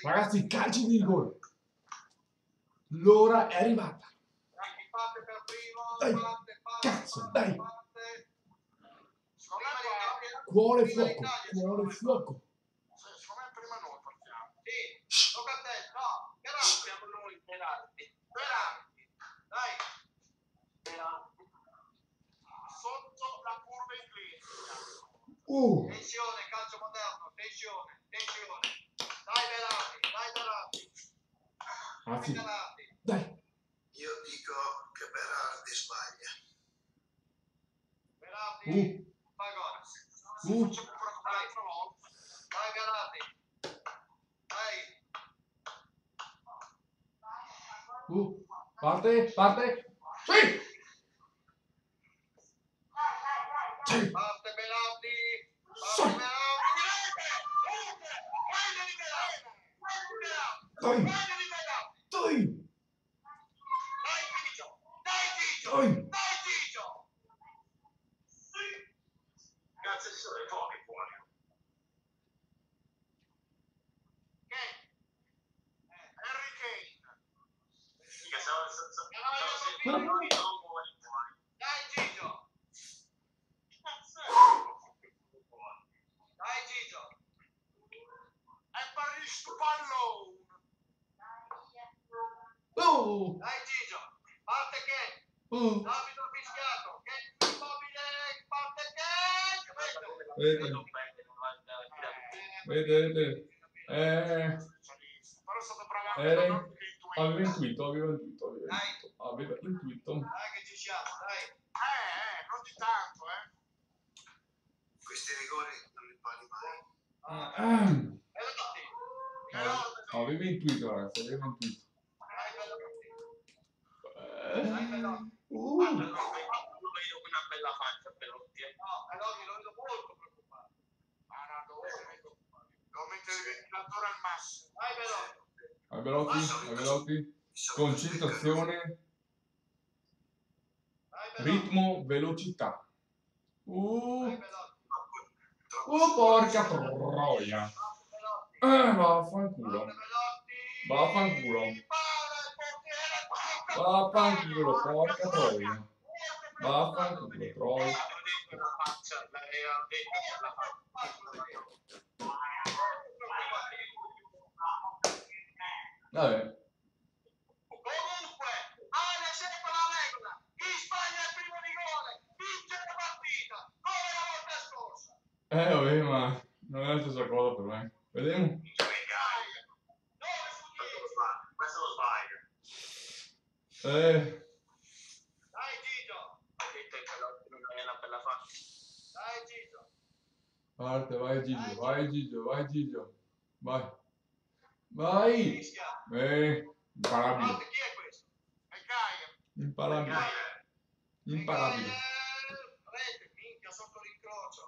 Ragazzi, calci di rigore. L'ora è arrivata. Dai, cazzo, dai. Cuore fuoco, cuore fuoco. Secondo me prima noi partiamo. Sì, tocca a te. No, Berardi. Siamo noi, Berardi. Dai. Berardi. Sotto la curva inglese. Tensione, calcio moderno, tensione. Dai Berardi. Anzi, dai. Io dico che Berardi sbaglia. Berardi, fa gol. Dai Berardi. Dai. Parte. Sì. Sì. Parte Berardi. Sì. Dai. Cazzo, ci sono le poche fuori. Harry Kane. Dai Gigio. E Paris pallone. Dai Gigio. Parte che? L'abito fischiato. Che immobile. Parte che? Vedete. Però è stato bravo. Aveva intuito. Dai che ci siamo, dai. Non di tanto, Questi rigori non li paghi mai. Aveva intuito, ragazzi, Dai Belotti. Lo vedo con una bella faccia Belotti. No, Belotti lo vedo molto preoccupato. Devo mettere il ventilatore al massimo. Dai Belotti. Belotti. Concentrazione, Dai Belotti. ritmo, velocità. Dai Belotti. Porca troia. Vaffanculo. Porca troia. Vaffanculo, troia. Vabbè. Comunque, Ale sempre la regola. Chi sbaglia il primo rigore vince la partita, come la volta scorsa. Vabbè, ma non è la stessa cosa per me. Vediamo. Questo lo sbaglia. Dai Gigio. Ha detto che Belotti non è una bella faccia. Dai Gigio. Parte, vai Gigio. Vai. Fischia. Imparabile. Parte, chi è questo? E Gaia. Imparabile. Rete, minchia, sotto l'incrocio.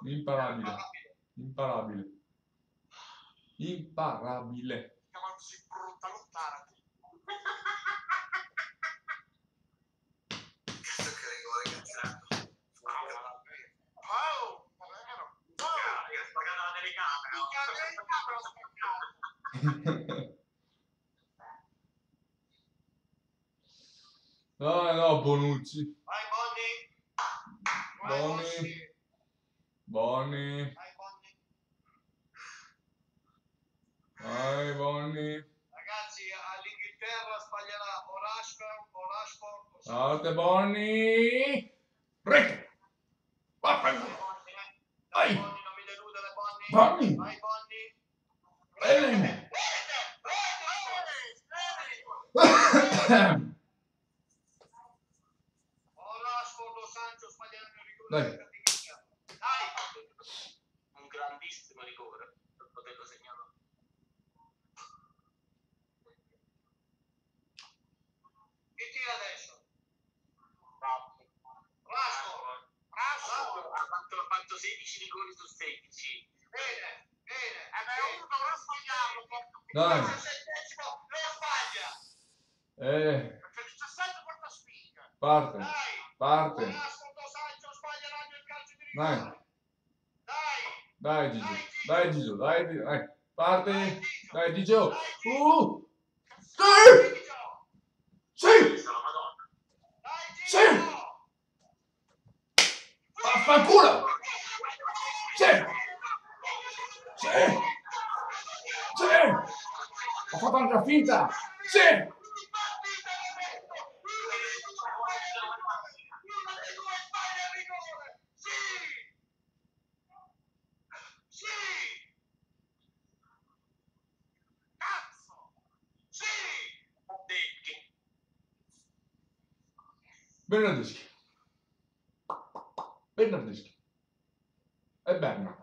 Imparabile. Quando si brutta, allontanati. Cazzo che rigore che ha tirato. Oh, davvero? Io sto pagando la telecamera. No, Bonucci. Vai Boni. Vai, Boni. Ragazzi, all'Inghilterra sbaglierà o Rashford o Parte, Boni. Rete. Vaffanculo. Dai, Vai. Bonni, non mi deludere, Bonni. Bonni. Vai, Bonni. Bene. O Rashford o Sancho sbaglieranno il rigore. Dai. Dai. Un grandissimo rigore per poterlo segnare. Chi tira adesso? Rashford. Rashford. Ha fatto 16 rigori su 16. Bene. Uno dovrà sbagliarlo. Dai. Il 17esimo lo sbaglia. Perché il 17 porta sfiga. Parte. Dai. Rashford o Sancho sbaglieranno il calcio di rigore. Dai, Gigio. Dai. Parte. Dai, Digio. Sì! Sì! Sì! Vaffanculo! Sì! Sì! Sì! Ho fatto anche la finta! Sì! Bernardeschi. Bernardeschi. E Berna.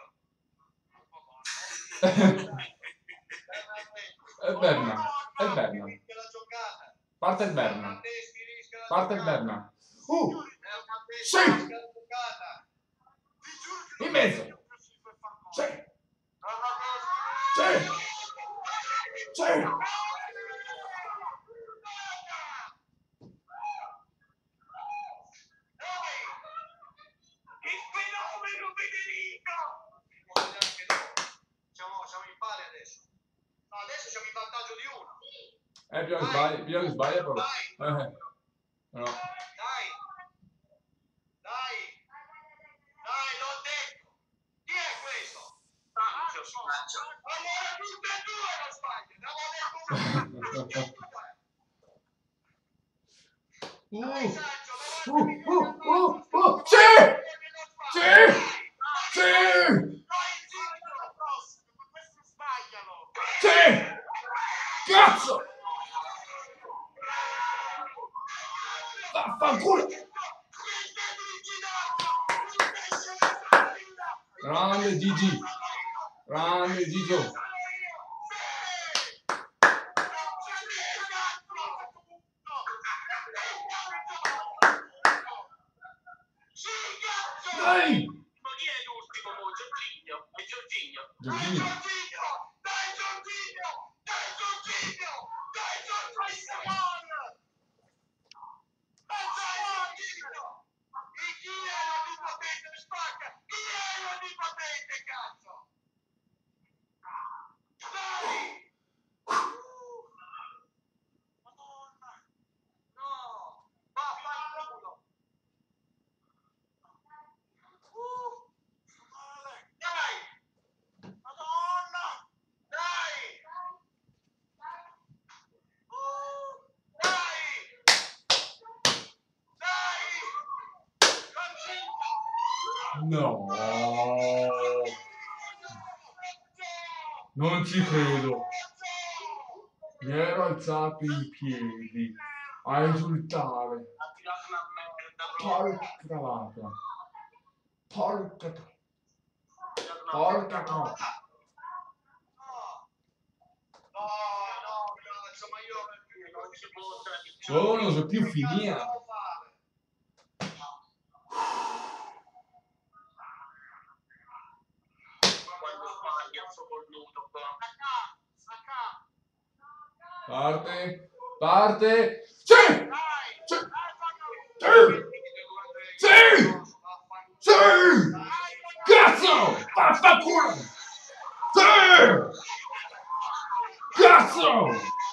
E Berna. E Berna. Parte il Berna. Parte il Berna. Sì! In mezzo! Sì! Sì! Sì! Siamo in pari adesso. No, adesso siamo in vantaggio di uno. Bisogna che sbaglia però. No. Dai, l'ho detto. Chi è questo? Sancio. Allora tutte e due lo sbaglio. L'avevo detto uno. Dai, Sancio, Sì! Sì! Sì! questi sbagliano. Sì! Cazzo! Vaffanculo! Grande Gigi! Grande Gigio! Dai! Ma chi è l'ultimo? Giorginio? È Giorginio. Giorginio! Dai Giorginio! Chi è l'onnipotente? Spacca! Chi è l'onnipotente, cazzo? Dai! Madonna! No! Vaffanculo! Dai! Madonna! Dai! No! Non ci credo! Mi ero alzato in piedi a esultare. Ha tirato una merda. Porca cavata! Porca cavata! No, Porca cavata! Cazzo, ma io non si può tradizionare. Non so più finire! Quando sbaglia il suo cornuto qua. Parte! Parte! Sì! Sì! Sì! Sì! Sì! Cazzo! Vaffanculo! Sì! Cazzo!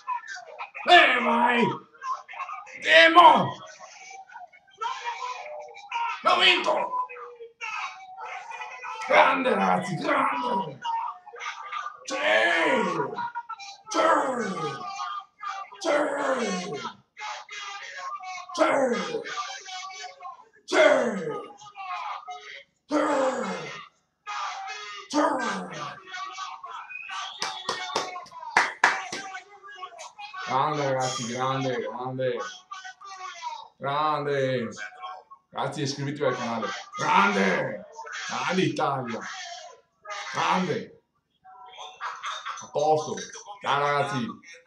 Vai! Demo! Ho vinto! Grande ragazzi, grande! Sì! Sì! Sì! Sì! Sì! Grande ragazzi, grande, grande, grande. Ragazzi, iscrivetevi al canale. Grande! Grande Italia! Grande! A posto! Ciao ragazzi!